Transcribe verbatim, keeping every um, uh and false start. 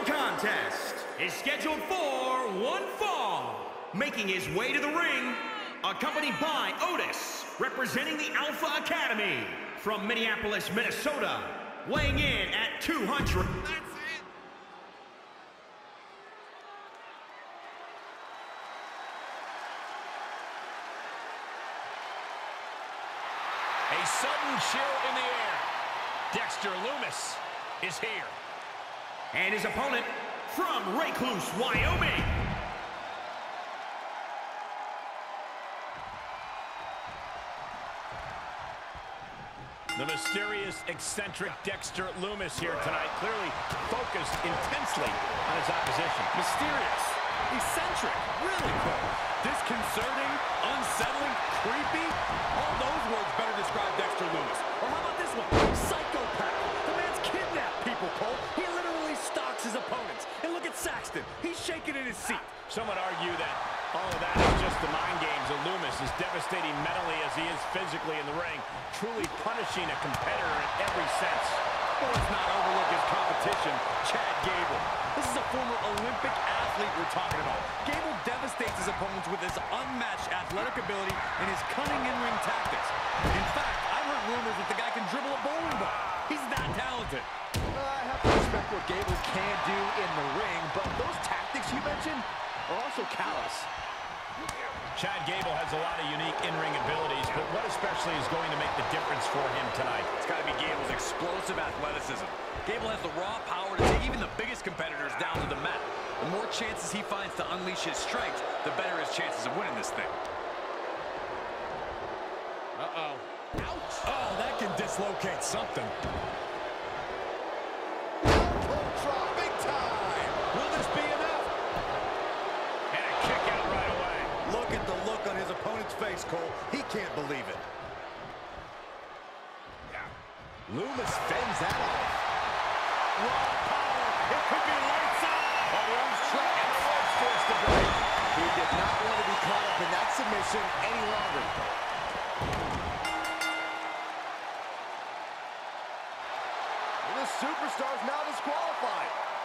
contest is scheduled for one fall. Making his way to the ring, accompanied by Otis, representing the Alpha Academy from Minneapolis, Minnesota, weighing in at two hundred. That's it. A sudden chill in the air. Dexter Lumis is here. And his opponent from Recluse, Wyoming. The mysterious, eccentric Dexter Lumis here tonight, clearly focused intensely on his opposition. Mysterious, eccentric, really cool. Disconcerting, unsettling, creepy. All those words better describe Dexter Lumis. Or how about this one? Psychopath. The man's kidnapped people, Cole. He literally stalks his opponents. And look at Saxton. He's shaking in his seat. Some would argue that all of that is just the mind games of Lumis, as devastating mentally as he is physically in the ring, truly punishing a competitor in every sense. Well, let's not overlook his competition, Chad Gable. This is a former Olympic athlete we're talking about. Gable devastates his opponents with his unmatched athletic ability and his cunning in-ring tactics. In fact, I've heard rumors that the guy can dribble a bowling ball. He's that talented. Uh, I have to respect what Gable can do in the ring, but those tactics you mentioned are also callous. Chad Gable has a lot of unique in-ring abilities, but what especially is going to make the difference for him tonight? It's got to be Gable's explosive athleticism. Gable has the raw power to take even the biggest competitors down to the mat. The more chances he finds to unleash his strength, the better his chances of winning this thing. Uh-oh. Ouch! Oh, that can dislocate something. Big time! Will this be enough? And a kick out right away. Look at the look on his opponent's face, Cole. He can't believe it. Lumis fends that off. Raw power. It could be lights out. Oh, the arm's trapped. And the rop's forced to break. He did not want to be caught up in that submission any longer. And the superstar is now disqualified.